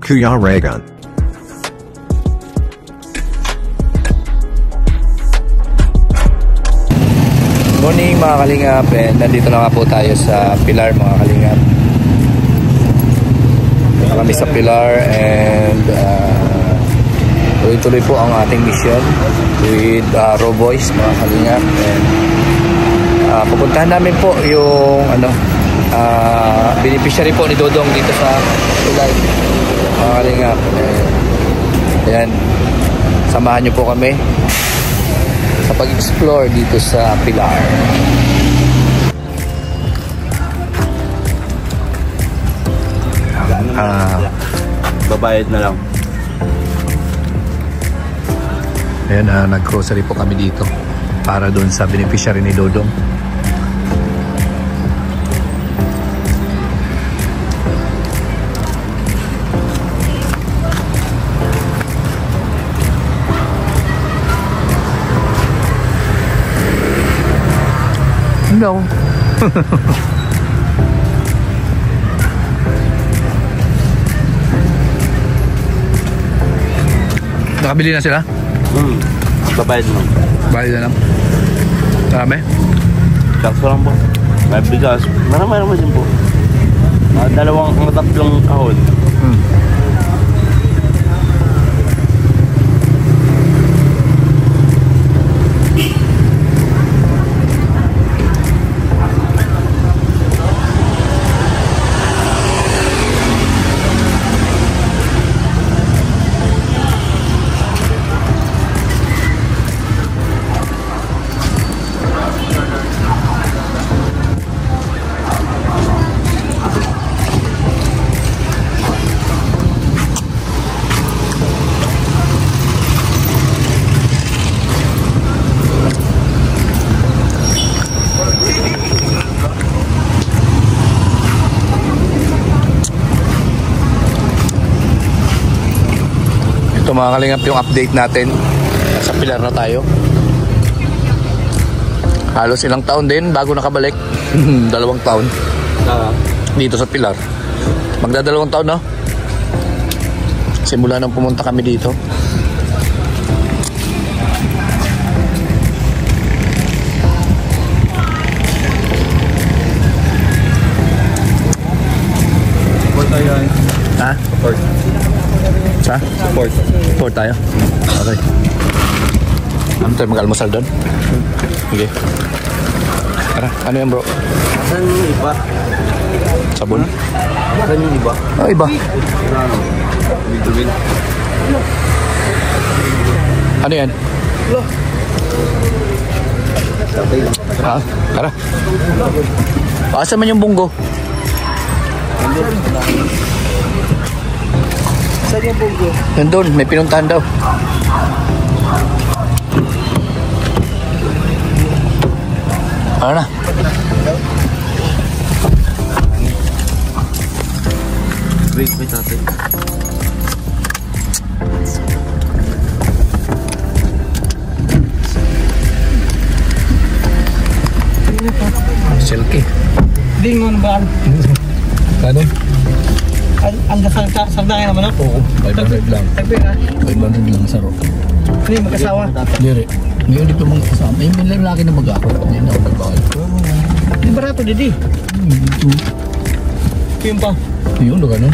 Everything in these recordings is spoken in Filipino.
Kuya Raygun. Morning mga kalingap, and nandito na nga po tayo sa Pilar mga kalingap. Kami sa Pilar and tuloy-tuloy po ang ating mission with Raw Boys mga kalingap. And pupuntahan namin po yung beneficiary po ni Dodong dito sa Pilar mga kalingap. Ayan, samahan nyo po kami sa pag-explore dito sa Pilar. Babayad na lang. Ayan, nag-grocery po kami dito para doon sa beneficiary ni Dodong. No. Nakabili na sila? Babayad na lang. Bayad na lang. Marami? Sakto lang po. May bigas. Marami naman din po. Dalawang tatlong kahon. Ito mga kalingap yung update natin. Sa Pilar na tayo. Halos ilang taon din bago nakabalik. 2 taon dito sa Pilar. Magdadalawang taon na. Simula nang pumunta kami dito. Support tayo. Ha? Support. Sa? Support tayo? Okay. Ano tayo mag-almusal doon? Sige. Tara, ano yan bro? Saan yung iba? Sabon? Saan yung iba? Oh, iba. Bitumin. Ano yan? Ha? Tara. Asa man yung bunggo? Saan yung bunggo? Nandun, may pinuntahan daw. Ano na? Wait natin. Silky. Hindi mo naman. Kano? Ang sardayan naman ako. Oo, 500 lang. Sabi na. 500 lang sa rock. Hindi, mag-asawa. Diri. Ngayon dito mga kasama. May lalaki na mag-ako. Hindi na ako nagbakal. Hindi barato, Didi. Dito. Yung pa. Yun, ganun.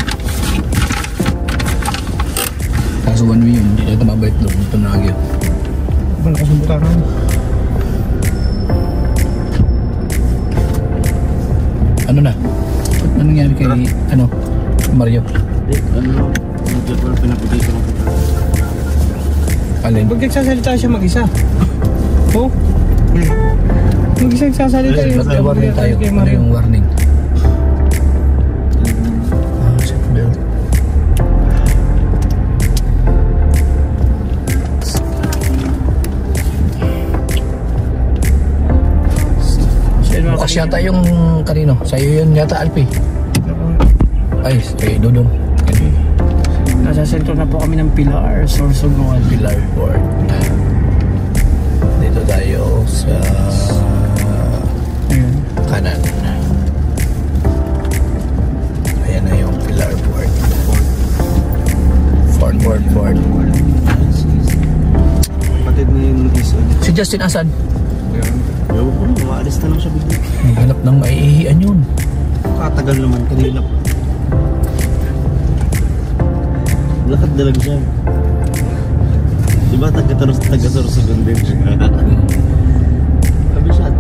Kaso 1 way yun. Hindi na ito mabait doon. Ito na agad. Malakas ang butaran. Ano na? Ano nangyari kay, Mario? Hindi, medyo parang pinapagay ko lang. Alin? Pag nagsasalita siya mag-isa. Oh? Mag-isa nagsasalita May warning tayo. kay Ano Mario. yung warning? Seatbelt. Bukas yata yung kanino? Sa'yo yun yata, Alpi. Ay, kay Dodong. Nasa sentro na po kami ng Pilar, Sorsogon. Pilar Port. Dito tayo sa Ayun. kanan. Ayan na yung Pilar Port. Justin asan? Ewan ko na, maalis na lang siya bigla. Hanap ng maiihian yun. Katagal naman, kanina pa. Lakad na lang siya. Diba taga-Sorsogon din siya? Sabi siya.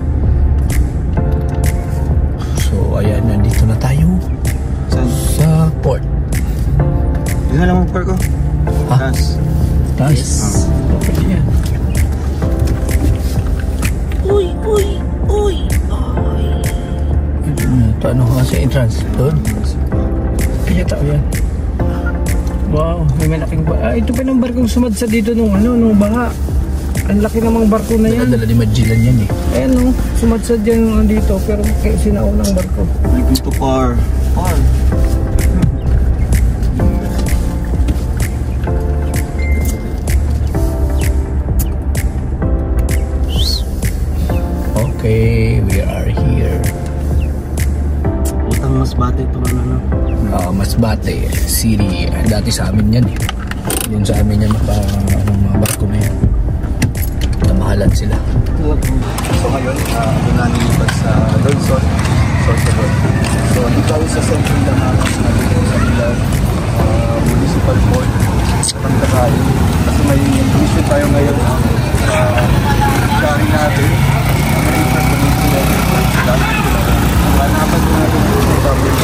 So ayan, nandito na tayo. Saan? Sa port. Yun na lang ang park ko. Ha? Taas. Yes. Okay yan. Uy! Ito ano kasi entrance? Doon? Kaya tao yan. Wow, may malaking ba. Ito pa ng barkong sumadsa dito nung baha. Ang laki namang barko na yan. Dala ni Magellan yan eh. Ayan no, sumadsad yan nung andito. Pero sinaunang barko. Dito par. Okay, we are here. Utang Masbate ito ano. Masbate City. Dati sa amin yan eh. Yun sa amin yan mga barko na yan. Namahalan sila. So ngayon, doon na nilipat sa Lordson, Sorsogon. So dito tayo sa Central Damaras na dito sa Ilan, Municipal Port, sa Pagkakain. Kasi may mission tayo ngayon sa carry natin. Ang maliit na peninsula, ang hanapan ko natin sa public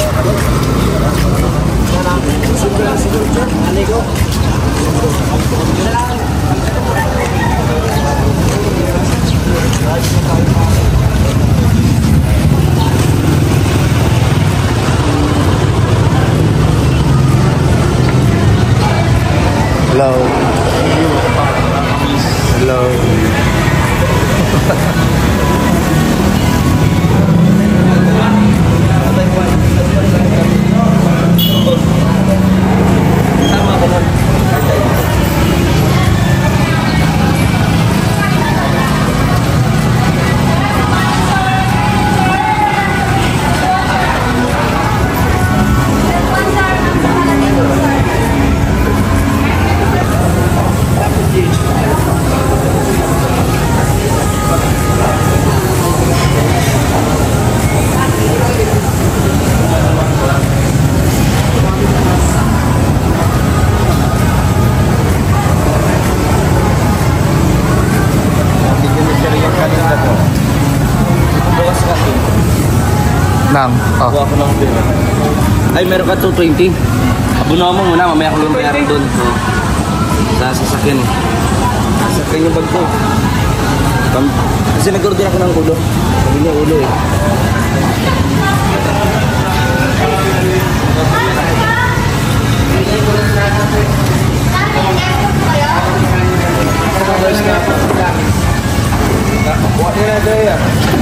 Hello. Hello. Nang, Kuha ko ng pera. Ay, meron ka 220. Abunawa mo muna, mamaya ko yung bayaran doon. So, sa sasakyan eh. Sasakyan yung bag ko. Kasi nag-order ako ng ulo. Sabi niya ulo eh. Buat dia ada ya.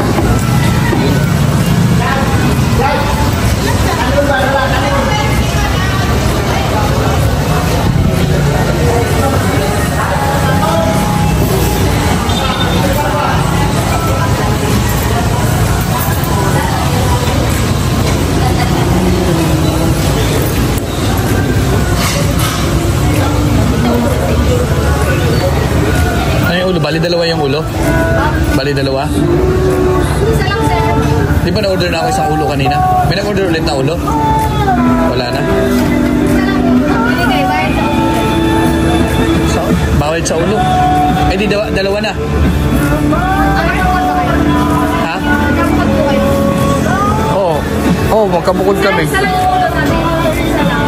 ano yung ulo? Bali dalawa yung ulo? Bali dalawa? Isa lang, sir. Di ba na-order na ako isang ulo kanina? May nag-order ulit na ulo? Wala na? Hindi kayo, bayad sa ulo. Bawal sa ulo? Eh di dalawa na? Magkabukod ba kayo? Ha? Magkabukod po kayo? Oo. Oo, magkabukod kami. Isa lang yung ulo namin. Isa lang.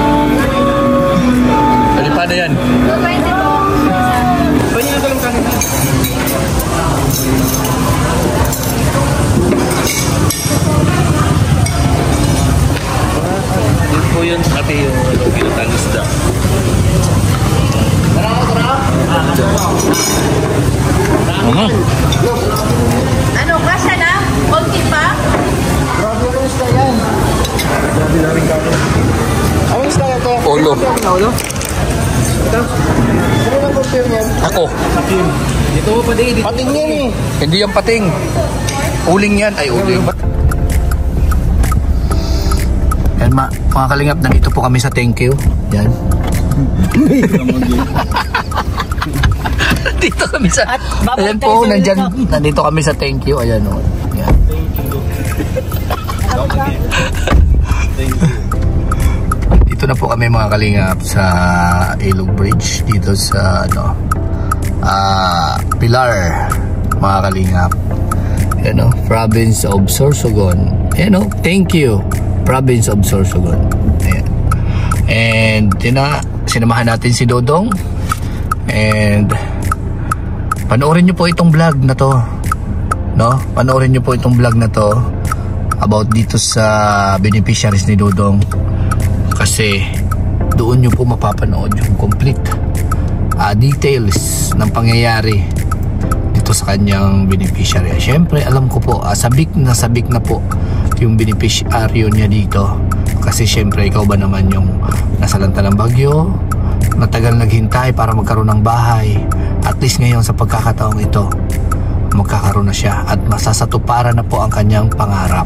Bali paano yan? 220 po. Pwede na talong kanina. Yun po yun, ate yung pinutan isda. Ano, kasya na? Konti pa? Ang isda na to. Ulo. Ulo? Ito? Ano na confirm yan? Ako. Dito mo pa din. Pating yan eh. Hindi yan pating. Uling yan. Ay, uling. Yan mga kalingap, nandito po kami sa thank you. Yan. Nandito kami sa... At babalik Ayan tayo po, sa nandyan. welcome. Nandito kami sa thank you. Ayan o. Ayan. Dito na po kami mga kalingap sa Ilog Bridge. Dito sa Pilar. Mga kalingap. Ayan o. Province of Sorsogon. Ayan o. Thank you. Province of Sorsogon. Ayan. And sinamahan natin si Dodong. And panoorin nyo po itong vlog na to, no? Panoorin nyo po itong vlog na to about dito sa beneficiaries ni Dodong, kasi doon nyo po mapapanood yung complete details ng pangyayari dito sa kanyang beneficiary. Siyempre alam ko po, sabik na po yung beneficiaryo niya dito, kasi siyempre ikaw ba naman yung nasalanta ng bagyo, matagal naghintay para magkaroon ng bahay. At least ngayon sa pagkakataong ito, magkakaroon na siya at masasatuparan na po ang kanyang pangarap.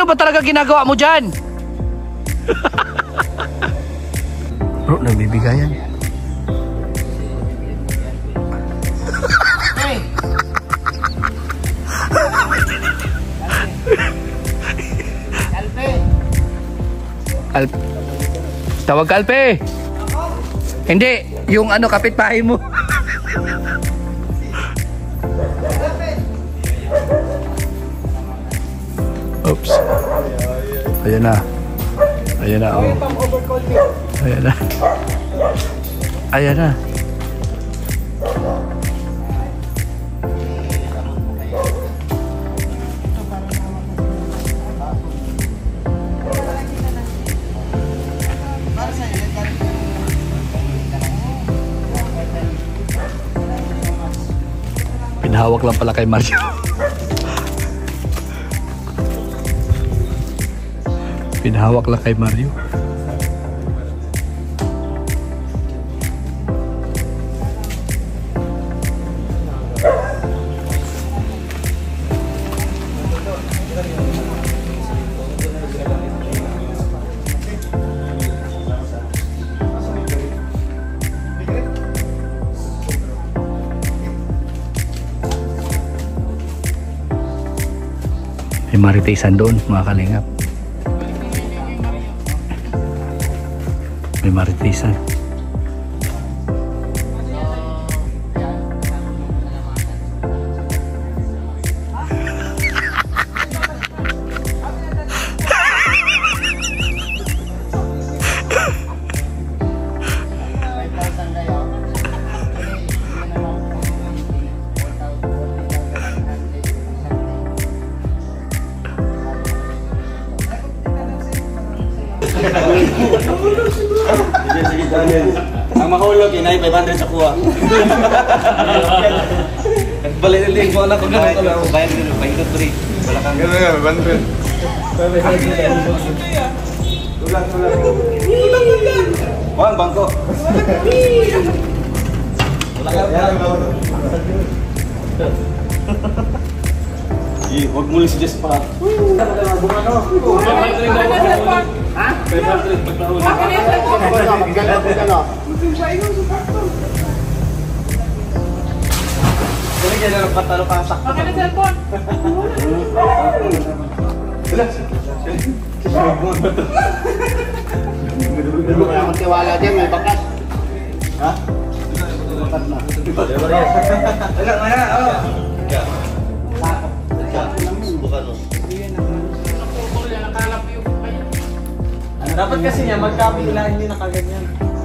Ano ba talaga ginagawa mo dyan? Bro, nagbibigayan. Tawag ka, Alpe. Hindi, yung ano, kapitbahay mo. Oops. Ayan na. Ayan na, oh. Ayan na. Ayan na. Pinahawak lang pala kay Mario. Pinahawak lang kay Mario. May maritisan doon, mga kalingap. May maritisan. Ang mahulog, inay 500 sa kuha. Balik-balik mo na kung gano'n. Bayad ko, bayad ko 3. Wala kang gano'n yan, 500. Tulang. Bangko. Huwag muli si Jess pa. Ha? 500 pagtahon. Dali ka na patalo ka sa. Bakit ang cellphone? Hindi mo kaya magtiwala dyan, may bakas. Ha? Bakas na. Wala, dapat kasi niya magkapila, hindi nakaganyan.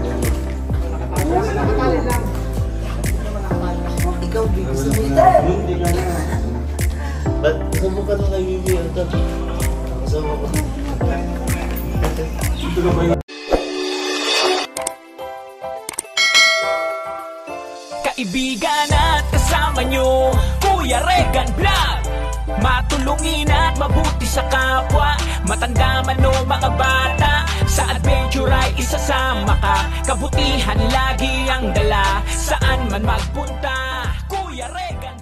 Ikaw, gusto mo ito? Hindi ka na. Ba't subukan mo kay Bibi ito? Subukan mo. Kaibigan at kasama nyo, Kuya Regan Vlog. Matulungin at mabuti sa kapwa, matanda man o mga bata, sa adventure ay isasama ka. Kabutihan lagi ang dala, saan man magpunta, Kuya Regan.